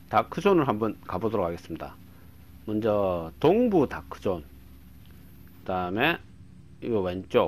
다크존을 한번 가보도록 하겠습니다. 먼저 동부 다크존, 그 다음에 이거 왼쪽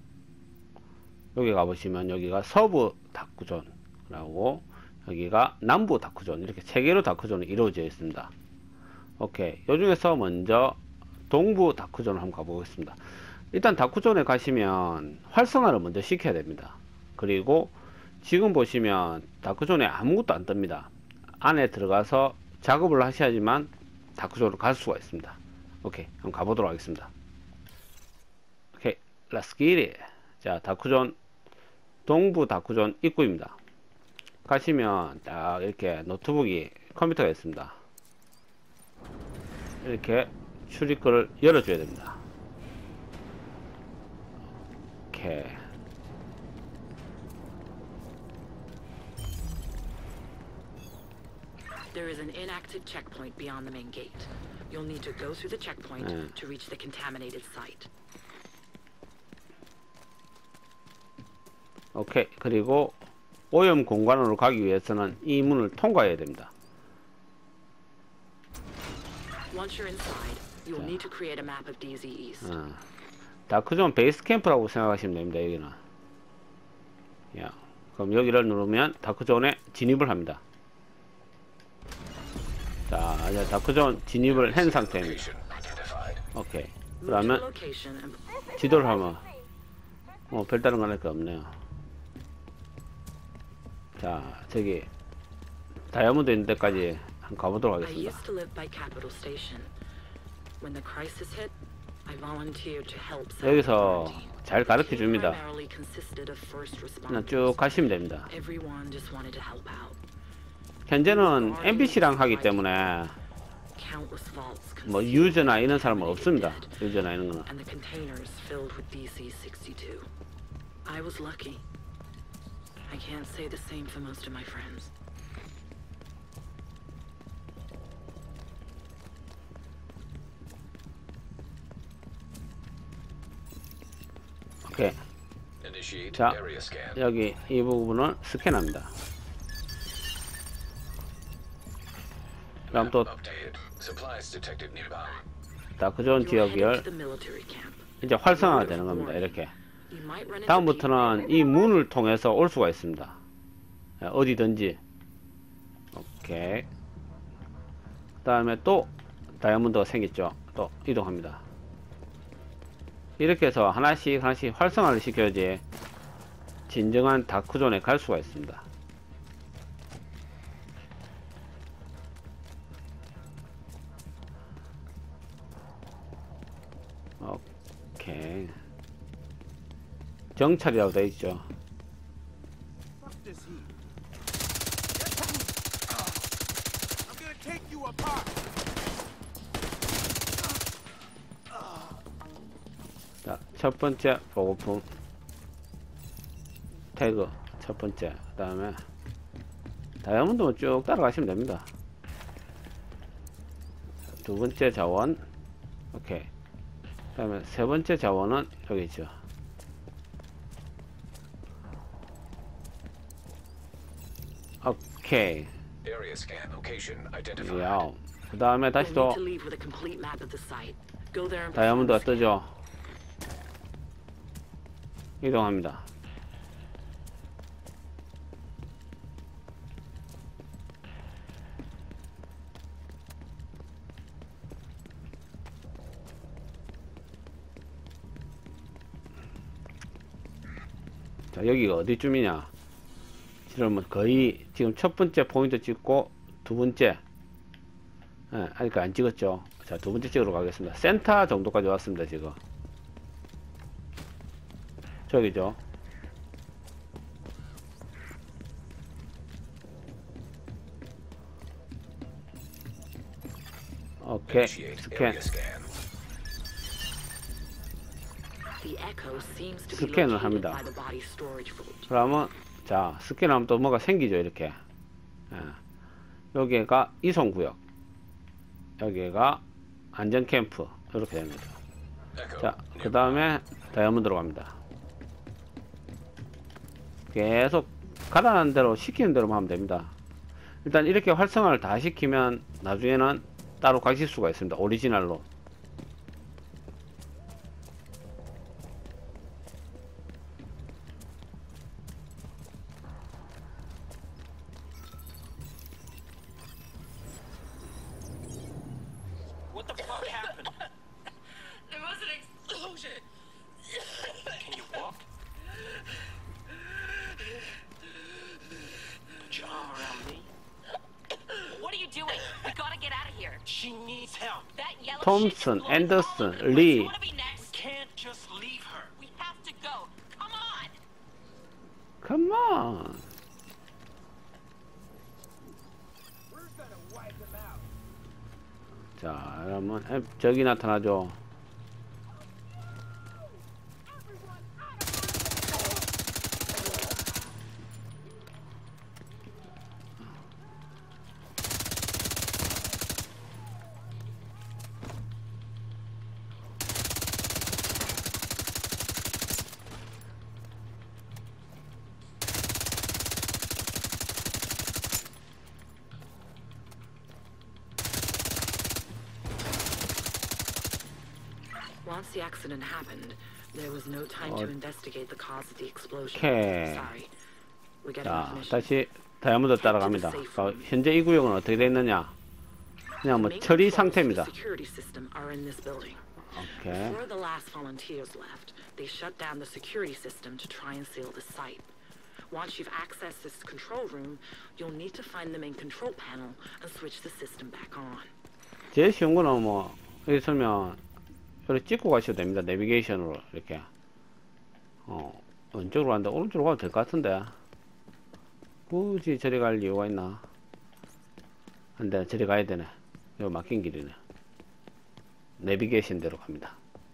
여기 가보시면 여기가 서부 다크존이라고, 여기가 남부 다크존, 이렇게 세 개로 다크존이 이루어져 있습니다. 오케이. 요 중에서 먼저 동부 다크존을 한번 가보겠습니다. 일단 다크존에 가시면 활성화를 먼저 시켜야 됩니다. 그리고 지금 보시면 다크존에 아무것도 안 뜹니다. 안에 들어가서 작업을 하셔야지만 다크존으로 갈 수가 있습니다. 오케이, 한번 가보도록 하겠습니다. 오케이, let's get it. 자, 다크존, 동부 다크존 입구입니다. 가시면 딱 이렇게 노트북이, 컴퓨터가 있습니다. 이렇게 출입구를 열어줘야 됩니다. 오케이. There is an inactive checkpoint beyond the main gate. You'll need to go through the checkpoint to reach the contaminated site. 오케이. 그리고 오염 공간으로 가기 위해서는 이 문을 통과해야 됩니다. Once you're inside, you'll need to create a map of DZ East. 다크존 베이스 캠프라고 생각하시면 됩니다. 여기는. 야, 그럼 여기를 누르면 다크존에 진입을 합니다. 자, 이제 다크존 진입을 한 상태입니다. 오케이. 그러면 지도를 하면 별다른 건 할 게 없네요. 자, 저기 다이아몬드 있는 데까지 한번 가보도록 I 하겠습니다. used to live by Capital Station. When the crisis hit, I volunteered to help. 여기서 잘 가르쳐 줍니다. Primarily consisted of first 그냥 responders. 쭉 가시면 됩니다. Everyone just wanted to help out. 현재는 NPC랑 하기 때문에 Countless vaults 뭐 concealed 유저나 이런 사람은 없습니다. 유저나 이런 거는. and the containers filled with DC-62. I was lucky. I can't say the same for most of my friends. 오케이. 자, 여기 이 부분을 스캔합니다. 그럼 또 다크존 지역을 The military camp. 이제 활성화가 되는 겁니다. 이렇게. You might run into 다음부터는 이 문을 통해서 올 수가 있습니다. 어디든지. 오케이. 그 다음에 또 다이아몬드가 생겼죠. 또 이동합니다. 이렇게 해서 하나씩 하나씩 활성화를 시켜야지 진정한 다크존에 갈 수가 있습니다. 오케이. 정찰이라고 되어 있죠. 자, 첫 번째 보고품 태그 첫 번째, 그 다음에 다이아몬드만 쭉 따라가시면 됩니다. 두 번째 자원, 오케이. 그 다음에 세 번째 자원은 여기 있죠. 오케이. 야, 그 다음에 다시 You'll 또 need to leave with a complete map of the site. Go there and 다이아몬드가 perform 뜨죠. 이동합니다. 자, 여기가 어디쯤이냐? 지금 거의 지금 첫 번째 포인트 찍고 두 번째, 아직 안 찍었죠. 자, 두 번째 찍으러 가겠습니다. 센터 정도까지 왔습니다. 지금 저기죠. 오케이. 스캔. The echo seems to be 스캔을 located 합니다. by the body storage vault. 그러면 자, 스캔하면 또 뭐가 생기죠. 이렇게. 여기가 이송구역, 여기가 안전캠프, 이렇게 됩니다. 자, 그 다음에 다이아몬드로 갑니다. 계속 가라는 대로 시키는 대로만 하면 됩니다. 일단 이렇게 활성화를 다 시키면 나중에는 따로 가실 수가 있습니다. 오리지널로. What the fuck happened? There was an explosion. Can you walk? Put your arm around me. What are you doing? We gotta get out of here. She needs help. That yellow 톰슨, shit's blowing all 앤더슨, over the place. 리. You wanna be We next? can't just leave her. We have to go. Come on. Come on. 자, 그러면 저기 나타나죠. Once the accident happened, there was no time to investigate the cause of the explosion. Okay. Sorry. We got 자, information. 다시 다이아몬드 따라갑니다. 현재 이 구역은 어떻게 되어 있느냐? 그냥 뭐 The main 처리 controls for the 상태입니다. security system are in this building. 오케이. Before the last volunteers left, they shut down the security system to try and seal the site. Once you've accessed this control room, you'll need to find the main control panel and switch the system back on. 제일 쉬운 거는 뭐 여기 설명 이렇게 찍고 가셔도 됩니다. 내비게이션으로 이렇게 왼쪽으로 간다 오른쪽으로 가도 될 것 같은데 굳이 저리 갈 이유가 있나? 안돼, 저리 가야 되네. 이거 막힌 길이네. 내비게이션 대로 갑니다.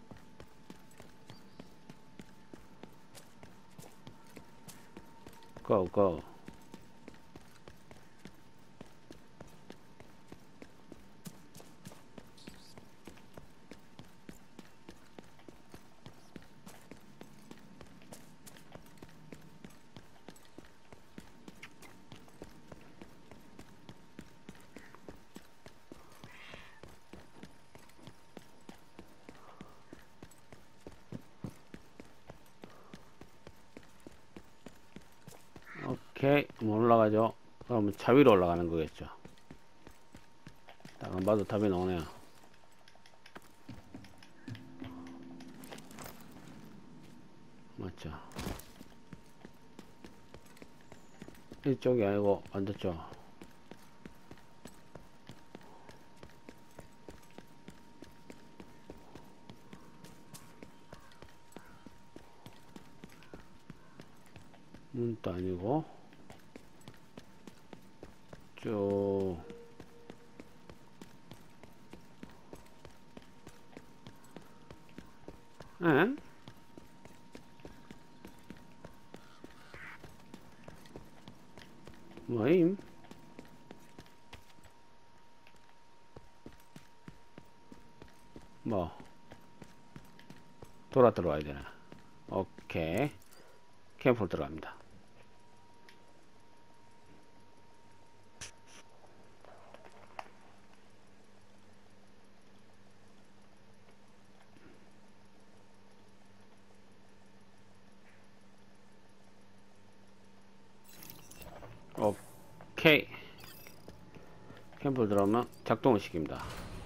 Go, go. 오케이, 뭐 올라가죠? 그러면 차 위로 올라가는 거겠죠. 딱 안 봐도 답이 나오네요. 맞죠? 이쪽이 아니고 반대쪽. 문도 아니고 쭉 에? 뭐임? 뭐 돌아 들어와야 되나? 오케이, 캠프로 들어갑니다. 오케이, 캠프로 들어오면 작동을 시킵니다.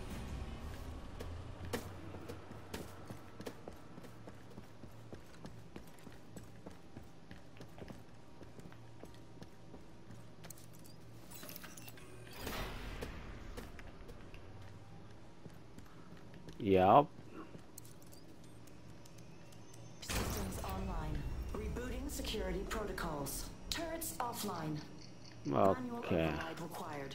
Yup. Systems online. Rebooting security protocols. Turrets offline. Manual 오케이. override required.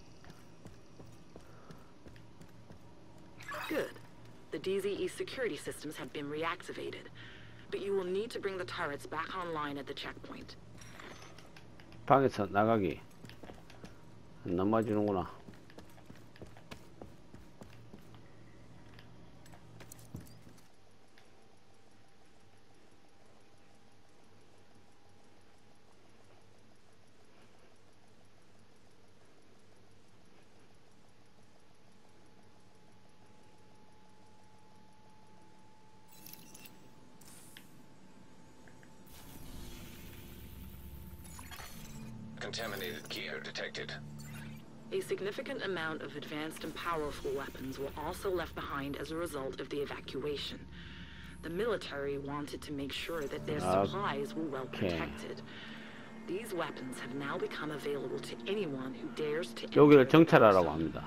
Good. The DZE security systems have been reactivated, but you will need to bring the turrets back online at the checkpoint. 방에서 나가기 안 넘어지는구나. Contaminated gear detected. A significant amount of advanced and powerful weapons were also left behind as a result of the evacuation. The military wanted to make sure that their supplies were well protected. These weapons have now become available to anyone who dares to enter 여기를 the 정찰하라고 zone. 합니다.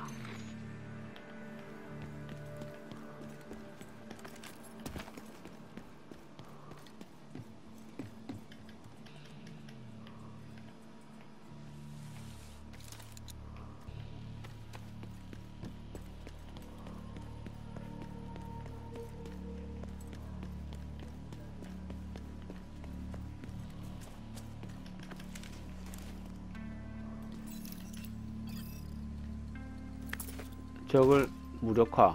적을 무력화.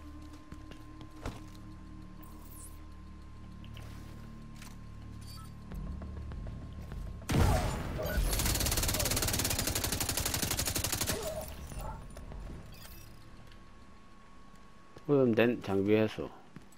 오염된 장비 해소.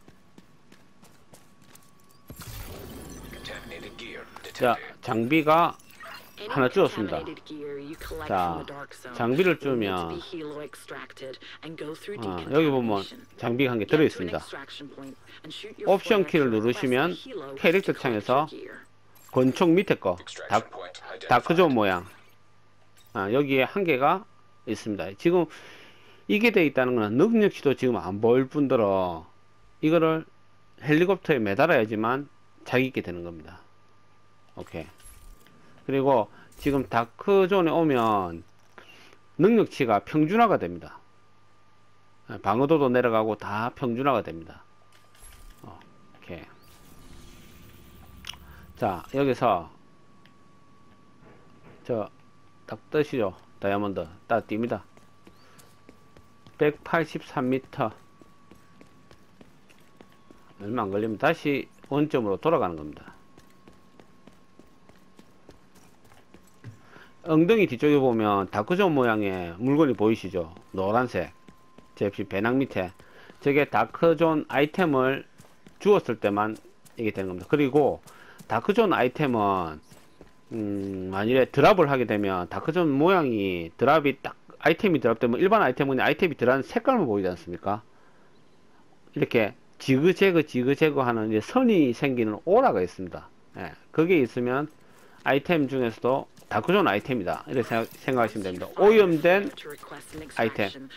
Contaminated gear 자, detected. 장비가 Any 하나 주었습니다. contaminated gear you collect 자, from the dark zone 장비를 will need to 주면 be helo-extracted and go through 여기 보면 decontamination. 장비가 한 개 Get to an 들어있습니다. extraction point and shoot your 옵션 flare 키를 to request 누르시면 the helo 캐릭터 to collect 창에서 your gear. 권총 밑에 거 Extraction point 다크존 identified. 모양 여기에 한 개가 있습니다. 지금 이게 돼 있다는 거는 능력치도 지금 안 보일 뿐더러 이거를 헬리콥터에 매달아야지만 자기 있게 되는 겁니다. 오케이. 그리고 지금 다크존에 오면 능력치가 평준화가 됩니다. 방어도도 내려가고 다 평준화가 됩니다. 오케이. 자, 여기서 저 딱 뜨시죠. 다이아몬드 딱 띕니다. 183m. 얼마 안 걸리면 다시 원점으로 돌아가는 겁니다. 엉덩이 뒤쪽에 보면 다크존 모양의 물건이 보이시죠? 노란색. 제 배낭 밑에. 저게 다크존 아이템을 주었을 때만 이게 되는 겁니다. 그리고 다크존 아이템은 만일에 드랍을 하게 되면 다크존 모양이 드랍이 딱 아이템이 드랍되면 일반 아이템은 아이템이 들어가는 색깔만 보이지 않습니까? 이렇게 지그재그 하는 이제 선이 생기는 오라가 있습니다. 예, 그게 있으면 아이템 중에서도 다크존 아이템이다. 이렇게 생각하시면 됩니다. 오염된 아이템.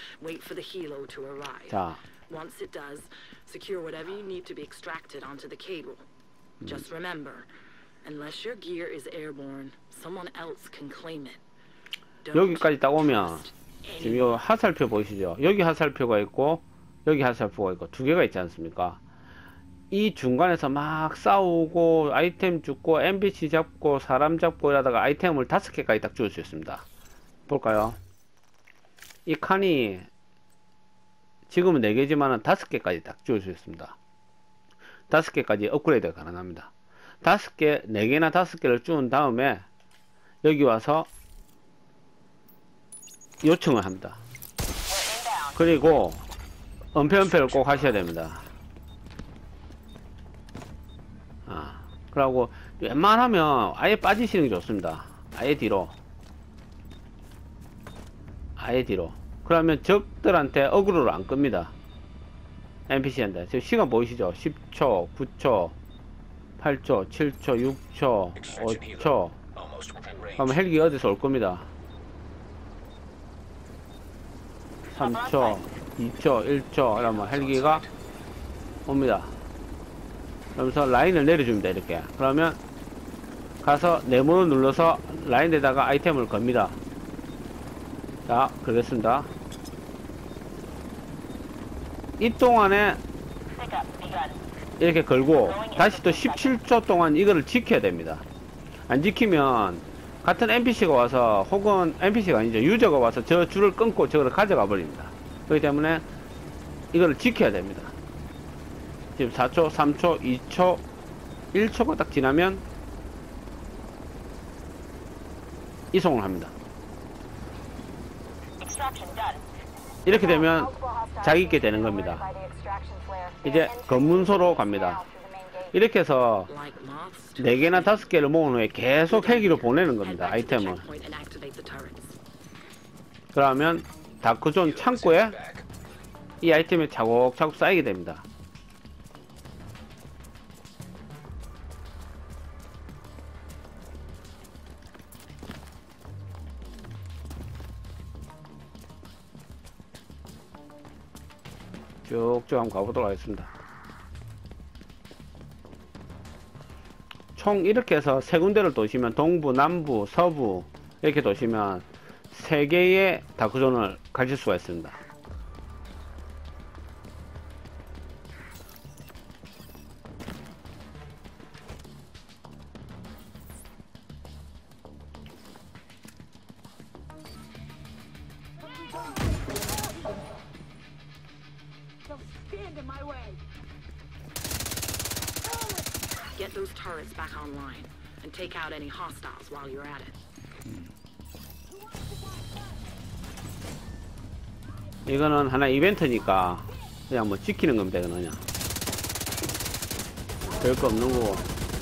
자, Once it does, secure whatever you need to be extracted onto the cable. Just remember, unless your gear is airborne, someone else can claim it. Don't 여기까지 딱 오면 trust 지금 요 하살표 보이시죠? 여기 하살표가 있고 여기 하살표가 있고 두 개가 있지 않습니까? 이 중간에서 막 싸우고 아이템 죽고 NPC 잡고 사람 잡고 이러다가 아이템을 5개까지 딱 주울 수 있습니다. 볼까요? 이 칸이 지금은 4개지만은 5개까지 딱 주울 수 있습니다. 5개까지 업그레이드가 가능합니다. 5개, 4개나 5개를 주운 다음에 여기 와서 요청을 합니다. 그리고 은폐를 꼭 하셔야 됩니다. 그러고 웬만하면 아예 빠지시는 게 좋습니다. 아예 뒤로. 그러면 적들한테 어그로를 안 끕니다. NPC한테. 지금 시간 보이시죠? 10초, 9초, 8초, 7초, 6초, 5초. 그러면 헬기 어디서 올 겁니다. 3초, 2초, 1초. 그러면 헬기가 옵니다. 그러면서 라인을 내려줍니다. 이렇게. 그러면 가서 네모를 눌러서 라인에다가 아이템을 겁니다. 자, 그랬습니다. 이 동안에 이렇게 걸고 다시 또 17초 동안 이거를 지켜야 됩니다. 안 지키면 같은 NPC가 와서, 혹은 NPC가 아니죠, 유저가 와서 저 줄을 끊고 저거를 가져가 버립니다. 그렇기 때문에 이거를 지켜야 됩니다. 지금 4초, 3초, 2초, 1초가 딱 지나면 이송을 합니다. 이렇게 되면 자기 있게 되는 겁니다. 이제 검문소로 갑니다. 이렇게 해서 Like moths to 4개나 5개를 모은 후에 계속 헬기로 보내는 겁니다. head back to the 아이템을. checkpoint and activate the turrets. 그러면 다크존 창고에 Back. 이 아이템이 차곡차곡 쌓이게 됩니다. 쭉쭉 한번 가보도록 하겠습니다. 총 이렇게 해서 3군데를 도시면 동부, 남부, 서부 이렇게 도시면 3개의 다크존을 가질 수가 있습니다. Get those turrets back online and take out any hostiles while you're at it. 이거는 하나 이벤트니까 그냥 뭐 지키는 겁니다. 이거는 그냥 별거 없는 거고.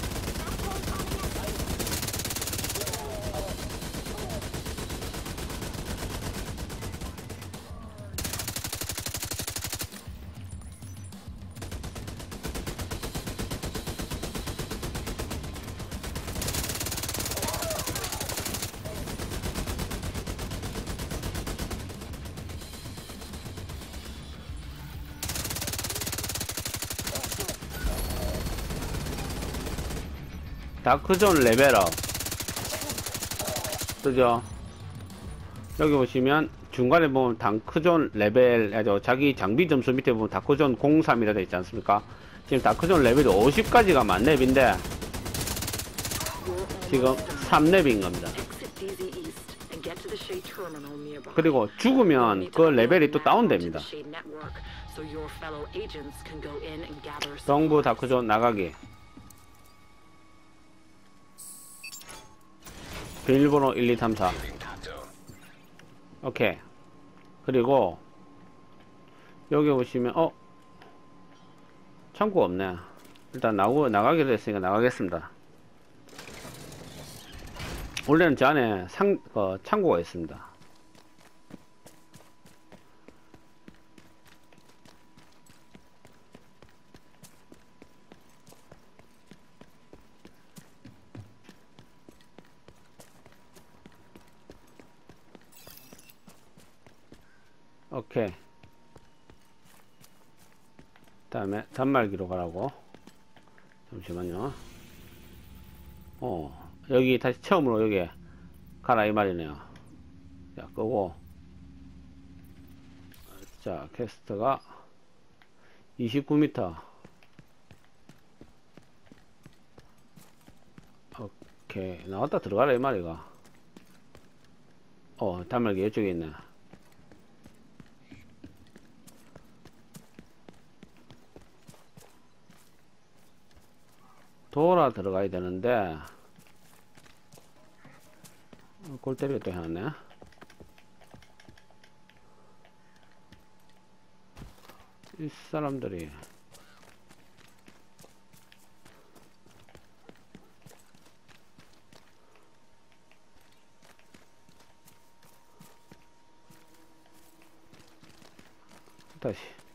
다크존 레벨업 그죠? 여기 보시면 중간에 보면 다크존 레벨 자기 장비 점수 밑에 보면 다크존 03이라 되어 있지 않습니까? 지금 다크존 레벨이 50까지가 만렙인데 지금 3렙인 겁니다. Exit DZ East and get to the Shade terminal nearby. 그리고 죽으면 그 레벨이 또 다운됩니다. Shade network so your fellow agents can go in and gather 동부 다크존 나가기. 비밀번호 1, 2, 3, 4. 오케이. 그리고 여기 보시면 창고가 없네. 일단 나가기로 했으니까 나가겠습니다. 원래는 저 안에 창고가 있습니다. 오케이. 다음에 단말기로 가라고. 잠시만요. 여기 다시 처음으로 여기 가라 이 말이네요. 자, 끄고. 자, 퀘스트가 29m. 오케이. 나왔다 들어가라 이 말이가. 단말기 이쪽에 있네. 돌아 들어가야 되는데 골 때리게 또 해놨네. 이 사람들이 다시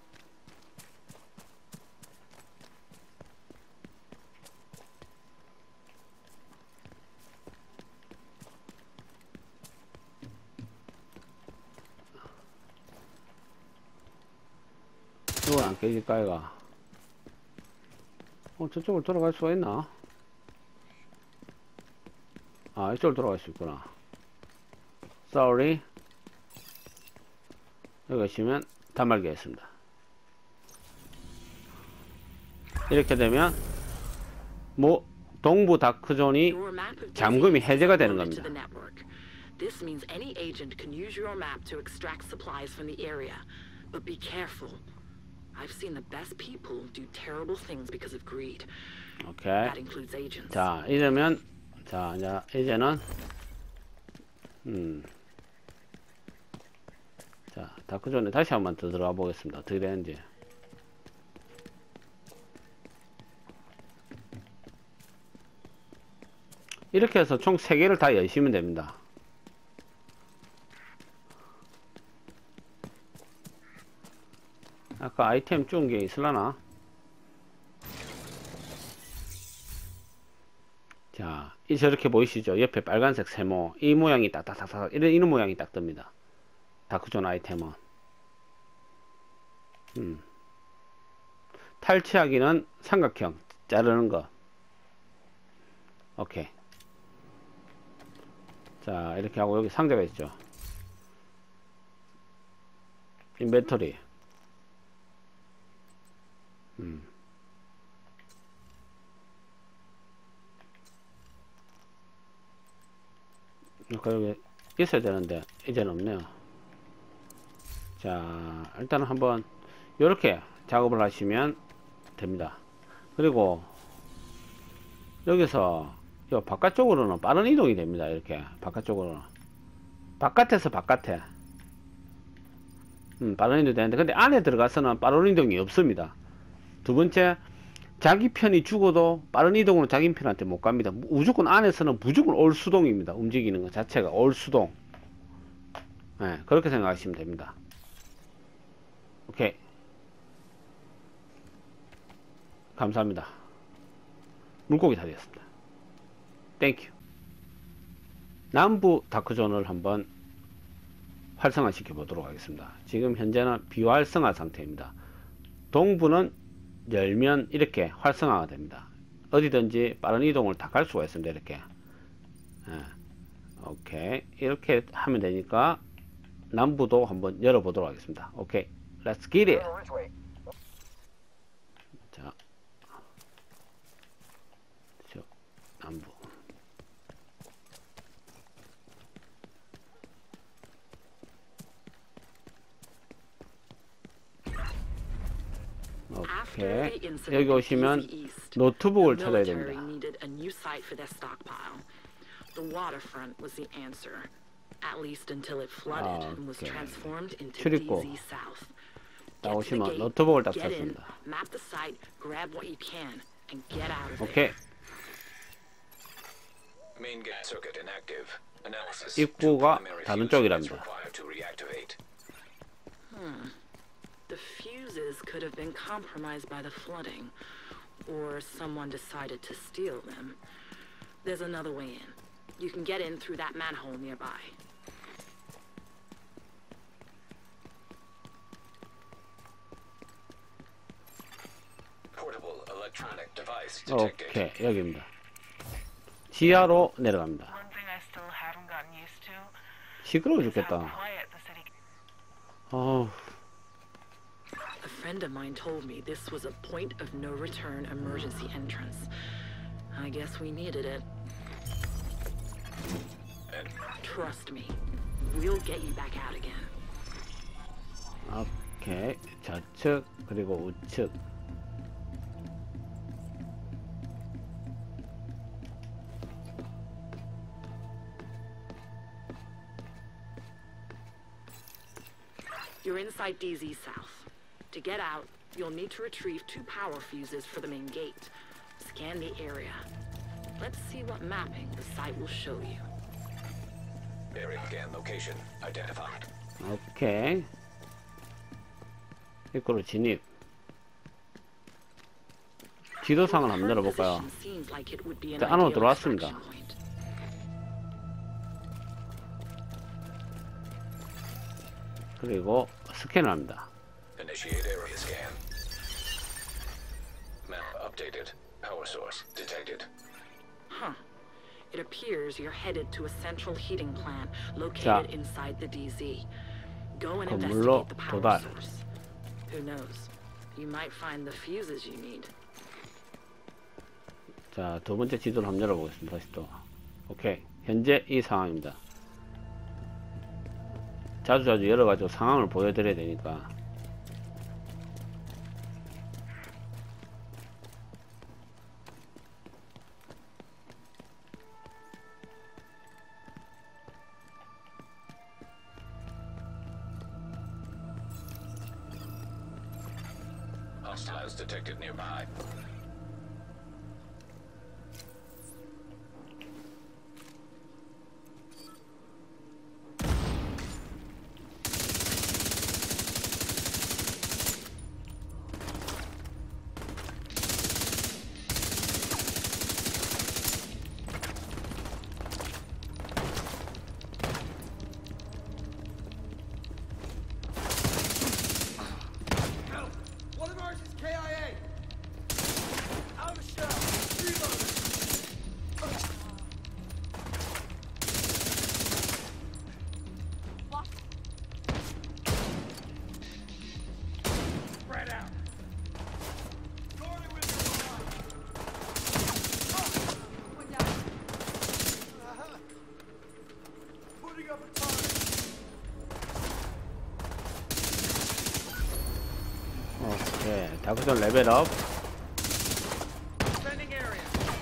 이건 안 깨질까 이가. 저쪽으로 돌아갈 수가 있나? 아, 이쪽으로 돌아갈 수 있구나. Sorry. 여기 보시면 단말기가 있습니다. 이렇게 되면 동부 다크존이 Your map of 잠금이 DZ 해제가 되는 loaded to 겁니다. the network. This means any agent can use your map to extract supplies from the area. But be careful. I've seen the best people do terrible things because of greed. 오케이. That includes agents. 자, 이러면 이제는 자, 다크존에 다시 한번 더 들어가 보겠습니다. 어떻게 되는지. 이렇게 해서 총 3개를 다 여시면 됩니다. 아까 아이템 준 게 있을라나? 자, 저렇게 보이시죠? 옆에 빨간색 세모. 이 모양이 딱딱딱딱, 이런 모양이 딱 뜹니다. 다크존 아이템은. 탈취하기는 삼각형. 자르는 거. 오케이. 자, 이렇게 하고 여기 상자가 있죠. 인벤토리. 그러니까 여기 있어야 되는데 이제는 없네요. 자, 일단은 한번 이렇게 작업을 하시면 됩니다. 그리고 여기서 요 바깥쪽으로는 빠른 이동이 됩니다. 이렇게 바깥쪽으로는, 바깥에서 바깥에 빠른 이동이 되는데, 근데 안에 들어가서는 빠른 이동이 없습니다. 두 번째, 자기 편이 죽어도 빠른 이동으로 자기 편한테 못 갑니다. 무조건 안에서는 무조건 올수동입니다. 움직이는 것 자체가 올수동. 네, 그렇게 생각하시면 됩니다. 오케이. 감사합니다. 물고기 다 되었습니다. 땡큐. 남부 다크존을 한번 활성화 시켜 보도록 하겠습니다. 지금 현재는 비활성화 상태입니다. 동부는 열면 이렇게 활성화가 됩니다. 어디든지 빠른 이동을 다 갈 수가 있습니다. 이렇게. 오케이. 이렇게 하면 되니까 남부도 한번 열어보도록 하겠습니다. 오케이. Let's get it. 자, 남부. 오케이. 여기 오시면 노트북을 찾아야 됩니다. 출입구 나오시면 노트북을 딱 찾습니다. 오케이. 입구가 다른 쪽이랍니다. The fuses could have been compromised by the flooding, or someone decided to steal them. There's another way in. You can get in through that manhole nearby. Portable electronic device detected. 오케이, 여기입니다. 지하로 내려갑니다. One thing I still haven't gotten used to 시끄러워 is how 죽겠다. quiet the city. 어우. A friend of mine told me this was a point of no return emergency entrance. I guess we needed it. Trust me, we'll get you back out again. 오케이. 좌측 그리고 우측. You're inside DZ South. To get out, you'll need to retrieve 2 power fuses for the main gate. Scan the area. Let's see what mapping the site will show you. Area scan location identified. 오케이. 입구로 진입. 지도상을 한번 열어볼까요? 일단 안으로 들어왔습니다. 그리고 스캔을 합니다. Initiate area scan. Map updated. Power source detected. Huh. It appears you're headed to a central heating plant located inside the DZ. Go and 건물로 investigate the power 도달. source. Who knows? You might find the fuses you need. 자, 두 번째 지도를 한번 열어보겠습니다. 다시 또. 오케이. 현재 이 상황입니다. 자주자주 열어가지고 상황을 보여드려야 되니까. Hostiles detected nearby. Charges KIA. Out of shell. Reloading. Spread out. Going with putting up a target. 오케이. 다크존 레벨업. Defending area.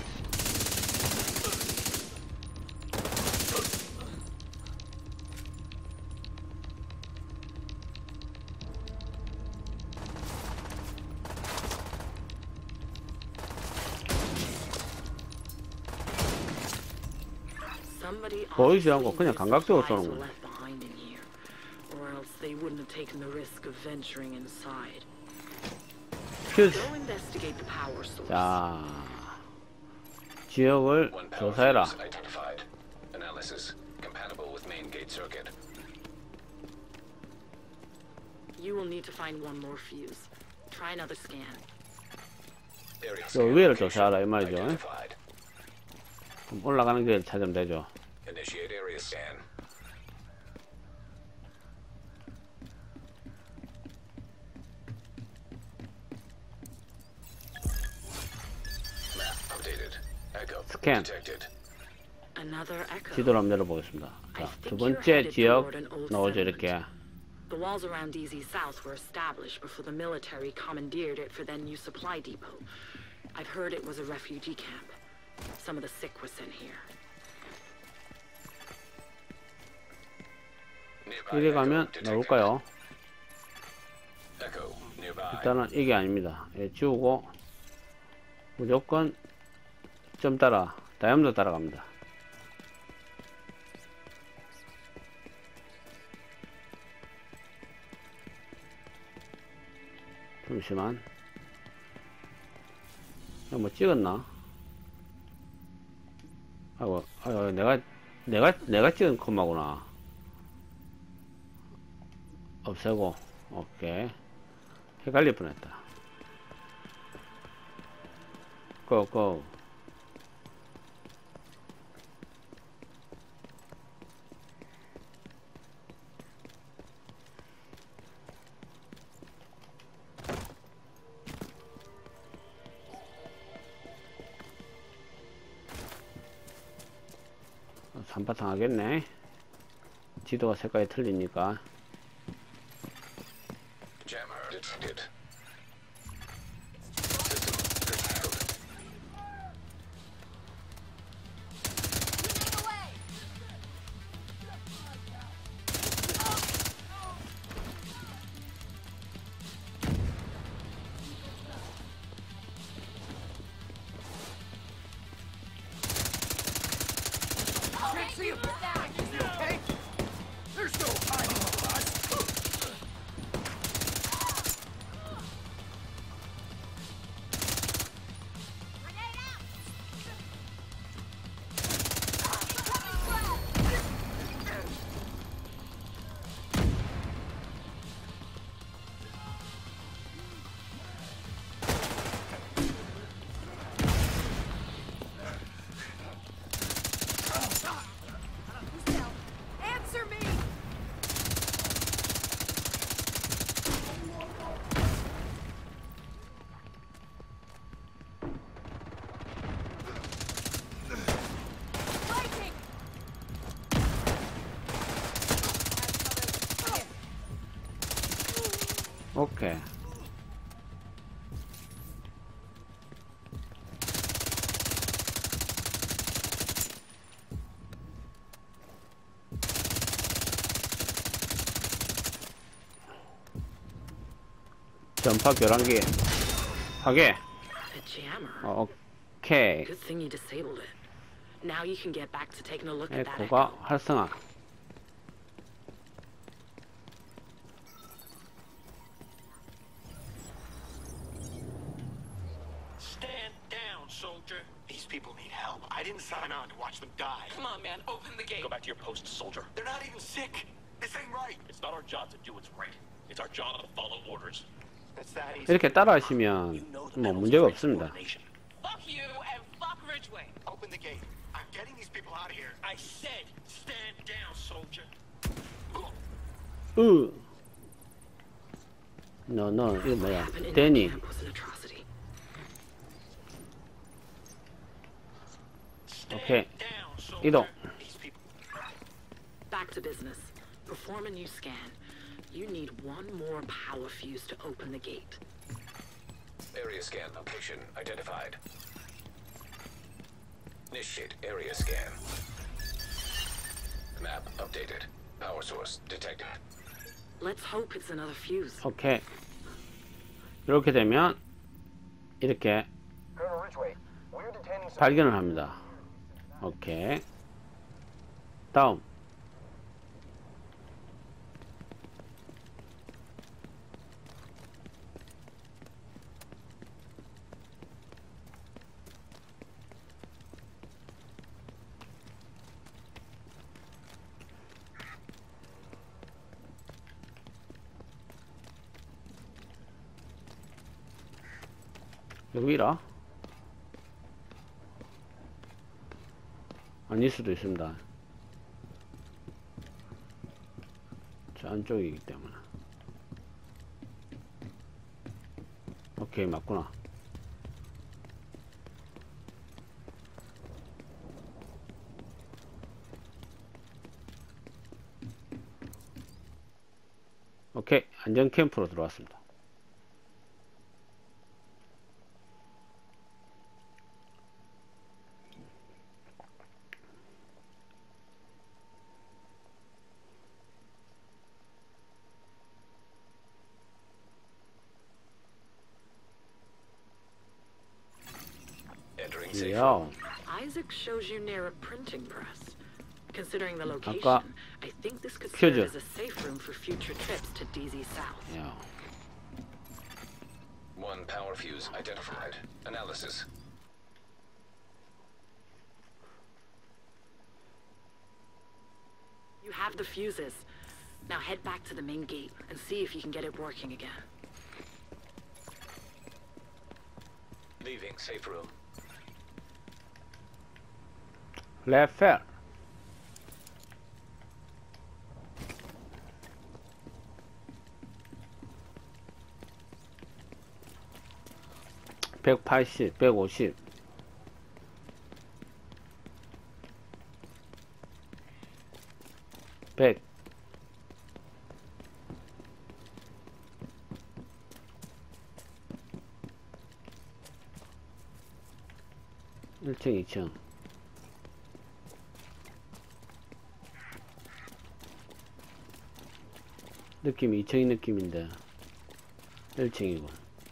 Somebody 보이지 않고 그냥 obviously 감각적으로 missed 쏘는 supplies 거야. left behind in here, or else they wouldn't have taken the risk of venturing inside. 퓨즈. Go investigate the power source. 자, 지역을 One power 조사해라. fuse identified. Analysis compatible with main gate circuit. You will need to find one more fuse. Try another scan. Area 요 scan 위를 location 조사하라 이 말이죠. identified. 그럼 올라가는 길 찾으면 되죠. Initiate area scan. Map updated. Echo Scan. detected. Another echo. 지도를 한번 열어보겠습니다. 자, 두 번째 지역 나오죠 이렇게. The walls around DZ South were established before the military commandeered it for their new supply depot. I've heard it was a refugee camp. Some of the sick were sent here. Nearby 이리 echo 가면 detected. 나올까요? Echo nearby. 일단은 이게 아닙니다. 예, 지우고 무조건 점 따라 다이아몬드 따라갑니다. 잠시만. 이거 뭐 찍었나? 아이고, 내가 찍은 콤마구나. 없애고, 오케이. 헷갈릴 뻔했다. 고. 한바탕 하겠네. 지도가 색깔이 틀리니까. Jammer detected. System curtailed. Can't see him. Is he okay? There's no hiding from us. Answer me! Fighting! 오케이. 전파 교란기 하게. A jammer. 오케이. Good thing you disabled it. Now you can get back to taking a look at that 에코가 echo. 활성화. Stand down, soldier. These people need help. I didn't sign on to watch them die. Come on, man, open the gate. Go back to your post, soldier. They're not even sick. This ain't right. It's not our job to do what's right. It's our job to follow orders. That's that easy. 이렇게 따라 하시면 뭐 문제가 없습니다. Fuck you and fuck Ridgeway. Open the gate. I'm getting these people out of here. I said, stand down, soldier. 너 이거 뭐야? Happened in 데니. camp was an atrocity. 오케이. Down, soldier. 이동. These people. Back to business. Perform a new scan. You need one more power fuse to open the gate. Area scan location identified. Initiate area scan. Map updated. Power source detected. Let's hope it's another fuse. 오케이. 이렇게 되면 이렇게 Colonel Ridgway, we're detaining some. 발견을 합니다. 오케이. 다음. 여기라? 아닐 수도 있습니다. 저 안쪽이기 때문에. 오케이, 맞구나. 오케이, 안전 캠프로 들어왔습니다. Entering safe 이야. room. Isaac shows you near a printing press. Considering the 아까 location, I think this could serve 퓨즈. as a safe room for future trips to DZ South. 야. One power fuse identified. Analysis. You have the fuses. Now head back to the main gate and see if you can get it working again. Leaving safe room. 레펠. (180) (150) 100 1층 2층 느낌이 2층이 느낌인데 1층이고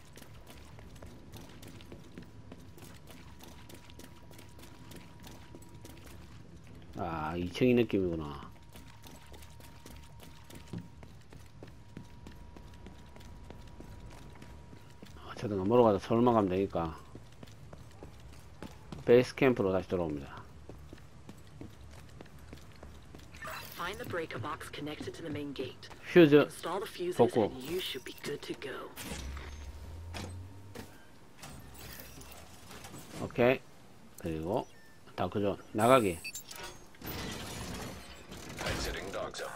아 2층이 느낌이구나. 어쨌든 뭐로 가다 서울만 가면 되니까 베이스 캠프로 다시 돌아옵니다. Find the breaker box connected to the main gate. 퓨즈 Install the fuses 복구. and you should be good to go. 오케이. 그리고 다크존 나가기. Exiting dog zone.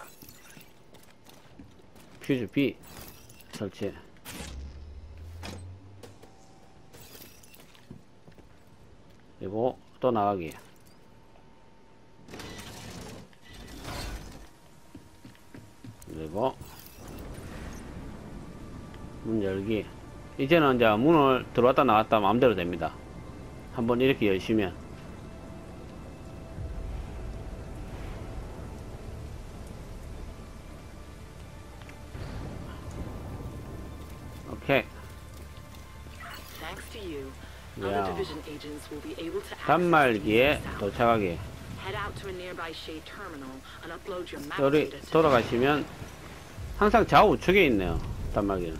퓨즈 B 설치. 그리고 또 나가기. 그리고 문 열기. 이제는 이제 문을 들어왔다 나왔다 마음대로 됩니다. 한번 이렇게 열시면 오케이. Thanks to you, Yeah. other division agents will be able to access 단말기에 DZ South. 도착하기. Head out to a nearby Shade terminal and upload your map 여기 data to 돌아가시면 항상 좌우측에 있네요. 단말기는.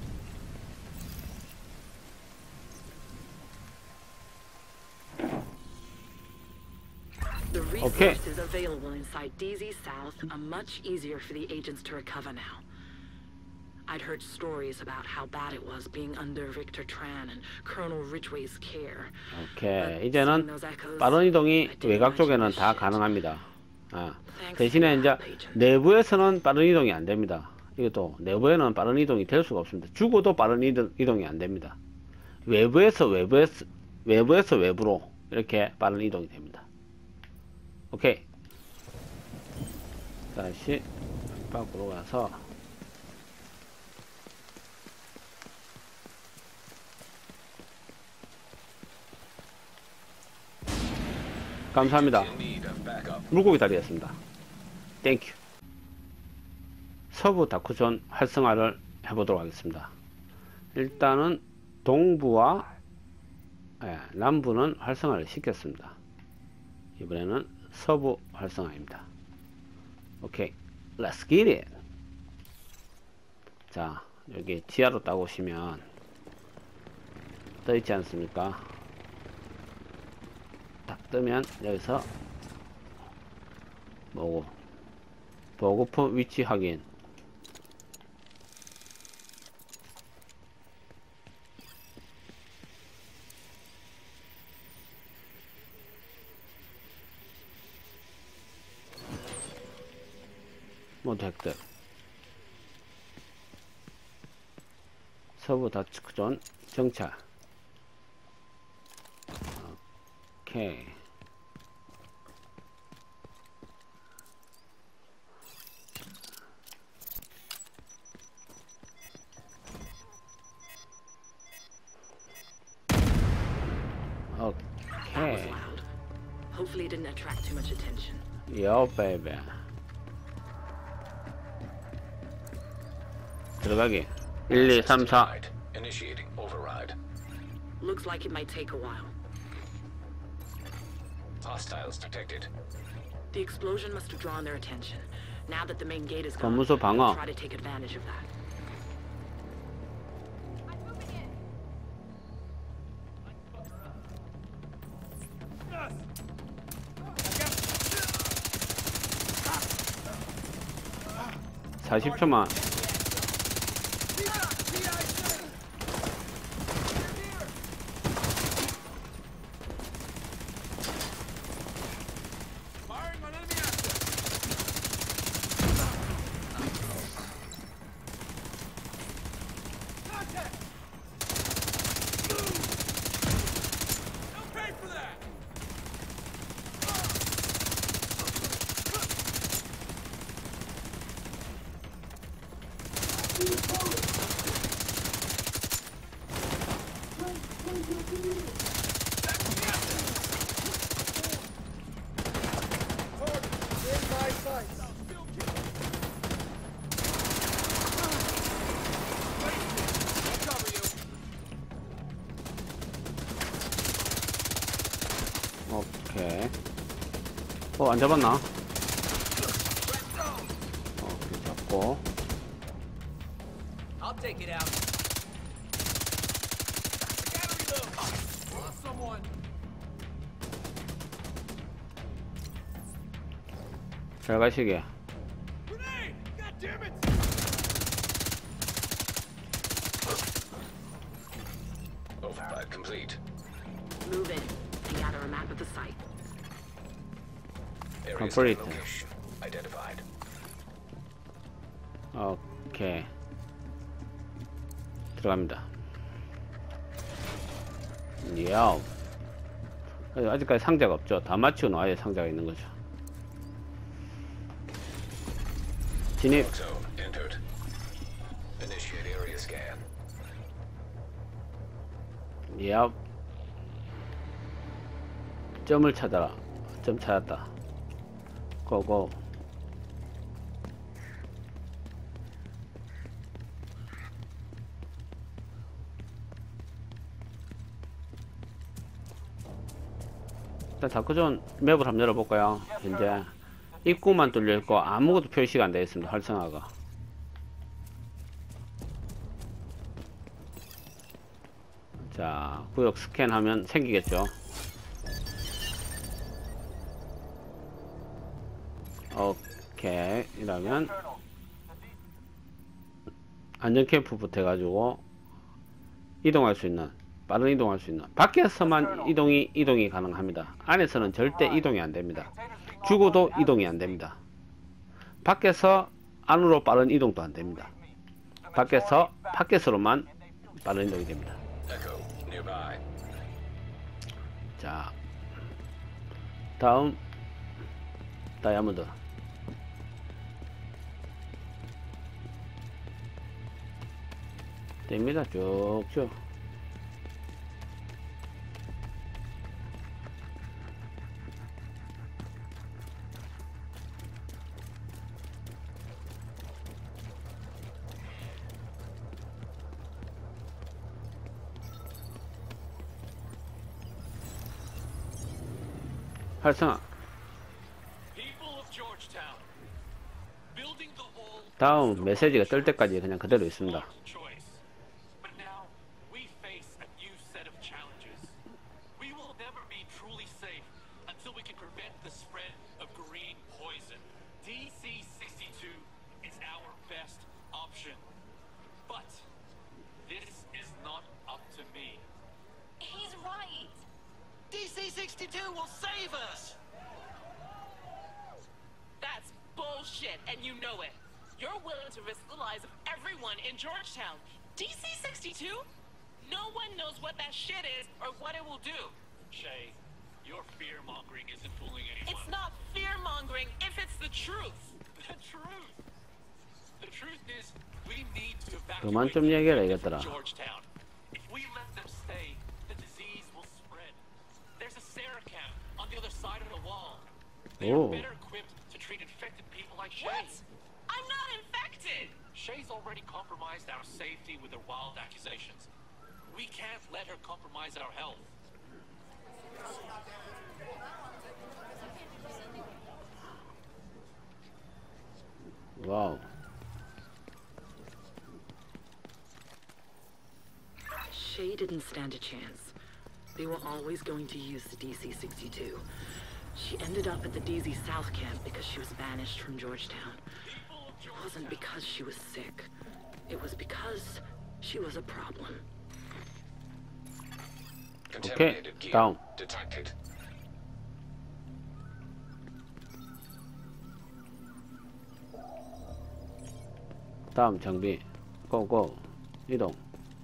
The Okay. resources available inside DZ South are much easier for the agents to recover now. I'd heard stories about how bad it was being under Victor Tran and Colonel Ridgway's care. 오케이. 이제는 빠른 이동이 외곽 쪽에는 다 가능합니다. 대신에 이제 내부에서는 빠른 이동이 안 됩니다. 이것도 내부에는 빠른 이동이 될 수가 없습니다. 죽어도 빠른 이동이 안 됩니다. 외부에서 외부로 이렇게 빠른 이동이 됩니다. 오케이. 다시 밖으로 가서 감사합니다. 물고기 다리였습니다. 땡큐. 서부 다크존 활성화를 해보도록 하겠습니다. 일단은 동부와 남부는 활성화를 시켰습니다. 이번에는 서부 활성화입니다. 오케이, let's get it. 자, 여기 지하로 따오시면 떠 있지 않습니까? 딱 뜨면 여기서 뭐고 보고품 위치 확인. 모두 획득. 서부 다크존 정찰. 오케이. That was loud. Hopefully it didn't attract too much attention. Yo, baby. 들어가기. 1, 2, 3, 4. Initiating override. Looks like it might take a while. Hostiles detected. The explosion must have drawn their attention. Now that the main gate is gone, 검문소 방어. they'll try to take advantage of that. 사 40초만. 오케이. 안 잡았나? 오케이, 잡고. I'll take it out. I gotta reload. Lost someone. 잘 가시게. Grenade! God damn it! Override complete. Move in and gather a map of the site. Areas Complete. of location identified. 오케이. 들어갑니다. 야우. 아직까지 상자가 없죠. 다 맞추고 나와야 상자가 있는 거죠. 진입. Zone entered. Initiate area scan. 야. 점을 찾아라. 점 찾았다. 고고. 일단 다크존 맵을 한번 열어볼까요? 현재 입구만 뚫려있고 아무것도 표시가 안 되어 있습니다. 활성화가. 자, 구역 스캔하면 생기겠죠. 오케이. 이러면 안전 캠프부터 해가지고 이동할 수 있는, 빠른 이동할 수 있는, 밖에서만 이동이 가능합니다. 안에서는 절대 이동이 안 됩니다. 죽어도 이동이 안 됩니다. 밖에서 안으로 빠른 이동도 안 됩니다. 밖에서로만 빠른 이동이 됩니다. 자, 다음 다이아몬드. 됩니다. 쭉쭉. 활성화. 다음 메시지가 뜰 때까지 그냥 그대로 있습니다. DC-62 will save us! That's bullshit, and you know it. You're willing to risk the lives of everyone in Georgetown. DC-62? No one knows what that shit is or what it will do. Shay, your fear-mongering isn't fooling anyone. It's not fear-mongering if it's the truth. The truth! The truth is, we need to 그만 evacuate 좀 얘기해라 이것들아. Georgetown. If we let them stay, the disease will spread. There's a Sarah camp on the other side of the wall. They are better equipped to treat infected people like Shay. What? I'm not infected! Shay's already compromised our safety with her wild accusations. We can't let her compromise our health. 와우. Shay didn't stand a chance. They were always going to use the DC-62. She ended up at the DZ South camp because she was banished from Georgetown. It wasn't because she was sick. It was because she was a problem. Contaminated gear down. detected. 다음 장비. 고고. 이동.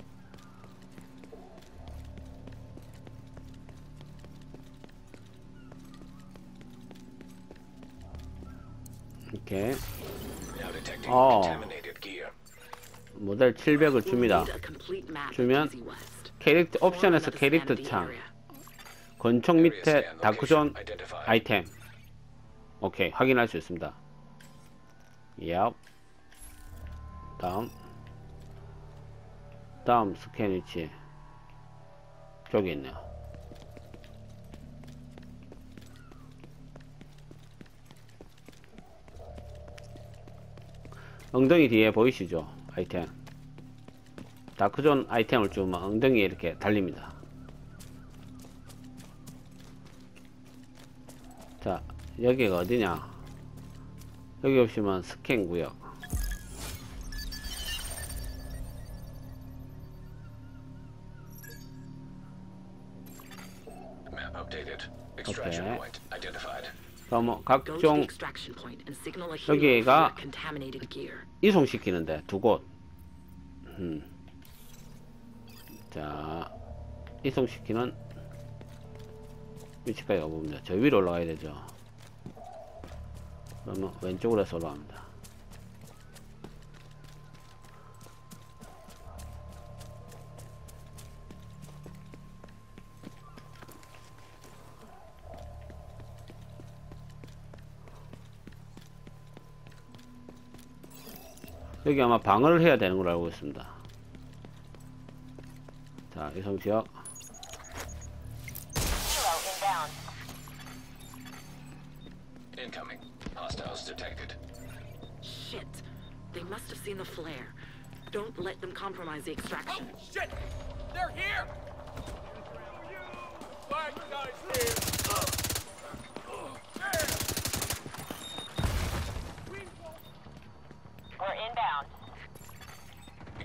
이렇게. Now detecting Oh. contaminated gear. 모델 700을 We'll 줍니다. need a complete map of 주면 DZ West. 캐릭터 옵션에서 Form another 캐릭터 scan of the 창, area. 권총 밑에 Area scan 다크존 location identified. 아이템. 오케이, 확인할 수 있습니다. 얍. 다음 스캔 위치. 저기 있네요. 엉덩이 뒤에 보이시죠? 아이템. 다크존 아이템을 주면 엉덩이에 이렇게 달립니다. 자, 여기가 어디냐? 여기 보시면 스캔 구역. Map updated. Extraction Okay. point identified. 그럼 Go to the 각종 extraction point and signal a helo for 여기가 that contaminated gear. 이송시키는데 두 곳. 자, 이송시키는 위치까지 가봅니다. 저 위로 올라가야 되죠. 그러면 왼쪽으로 해서 올라갑니다. 여기 아마 방어를 해야 되는 걸로 알고 있습니다. 자, 이성지역. Incoming. Hostiles detected. Shit. They must have seen the flare. Don't let them compromise the extraction. Shit! They're here! Black guy's here! We're inbound.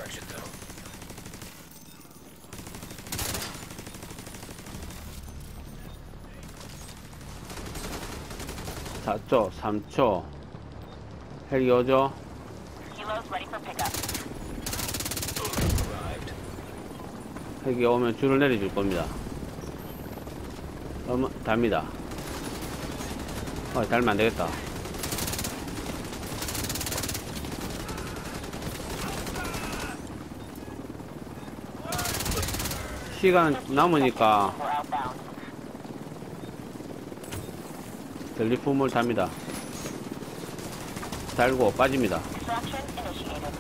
structured though. 4초, 3초. 헬기 오죠? Kilo's ready for pickup. Arrived. 헬기 오면 줄을 내려줄 겁니다. 답니다. 달면 안 되겠다. 시간 남으니까 We're outbound. 전리품을 답니다. 달고 빠집니다. Extraction initiated.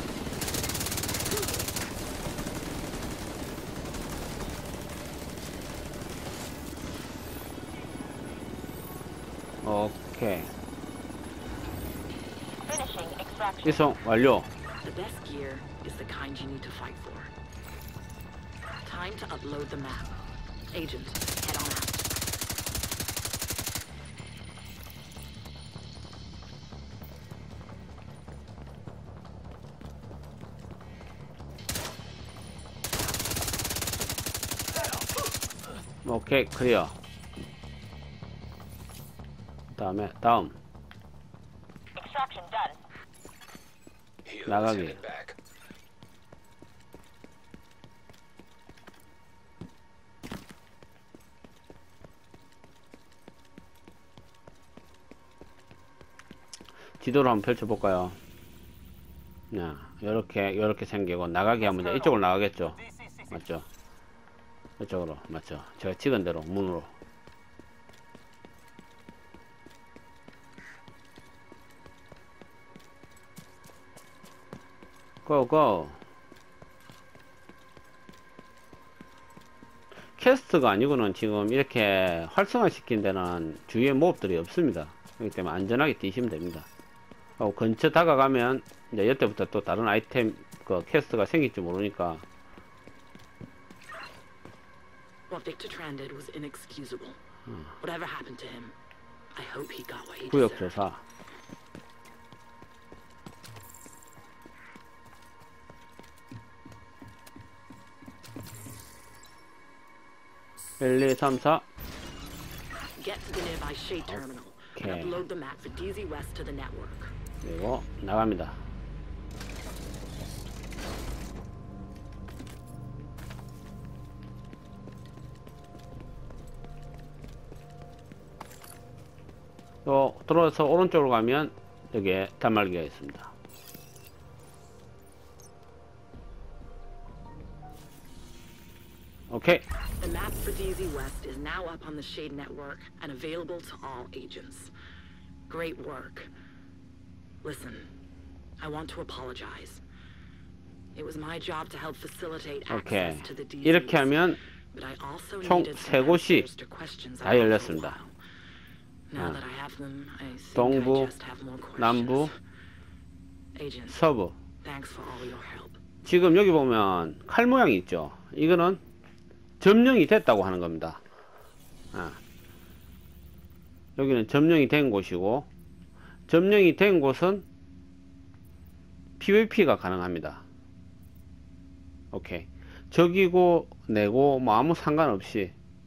오케이. Finishing extraction. 이송 완료. The best gear is the kind you need to fight for. Time to upload the map. Agent, head on out. 오케이, 클리어. 다음에 다음 Extraction done. Helo's 나가기. headed back. 지도를 한번 펼쳐볼까요? 요렇게 생기고 나가기 하면 이제 이쪽으로 나가겠죠. 맞죠? 이쪽으로 맞죠? 제가 찍은 대로 문으로. 고고. 캐스트가 아니고는 지금 이렇게 활성화 시킨 데는 주위에 몹들이 없습니다. 그렇기 때문에 안전하게 뛰시면 됩니다. 근처 다가가면 이제 이때부터 또 다른 아이템 그 캐스트가 생길지 모르니까. What Victor Tran did was inexcusable. Whatever happened to him, I hope he got what he 구역 deserved. 조사. (1, 2, 3, 4) Get to the nearby shade terminal Okay. and upload the map for DZ West to the network. 그리고 나갑니다. 또 들어서 오른쪽으로 가면 여기에 단말기가 있습니다. 오케이. The map for DZ West is now up on the Shade network and available to all agents. Great work. Listen, I want to apologize. It was my job to help facilitate 오케이. access to the DZ. 이렇게 하면 but I also 총 needed 세 some 곳이 answers to questions 다 I had for a 열렸습니다. while. Now that I have them, I think 동부, I just have more questions. 남부, Agent, 서부. thanks for all your help. 지금 여기 보면 칼 모양이 있죠. 이거는 점령이 됐다고 하는 겁니다. 여기는 점령이 된 곳이고, 점령이 된 곳은 PVP가 가능합니다. 오케이. 적이고 내고 뭐 아무 상관없이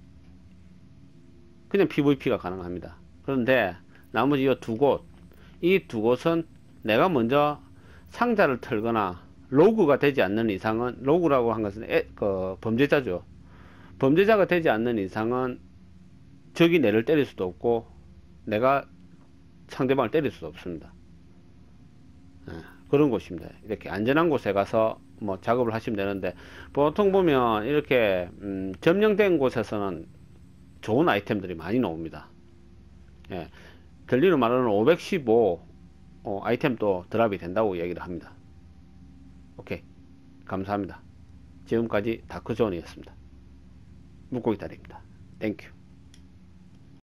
그냥 PVP가 가능합니다. 그런데 나머지 이 두 곳, 이 두 곳은 내가 먼저 상자를 털거나 로그가 되지 않는 이상은, 로그라고 한 것은 범죄자죠. 범죄자가 되지 않는 이상은 적이 내를 때릴 수도 없고 내가 상대방을 때릴 수도 없습니다. 그런 곳입니다. 이렇게 안전한 곳에 가서 뭐 작업을 하시면 되는데, 보통 보면 이렇게 점령된 곳에서는 좋은 아이템들이 많이 나옵니다. 들리는 말로는 515 아이템도 드랍이 된다고 얘기를 합니다. 오케이, 감사합니다. 지금까지 다크존이었습니다. 물고기 다리입니다. 땡큐.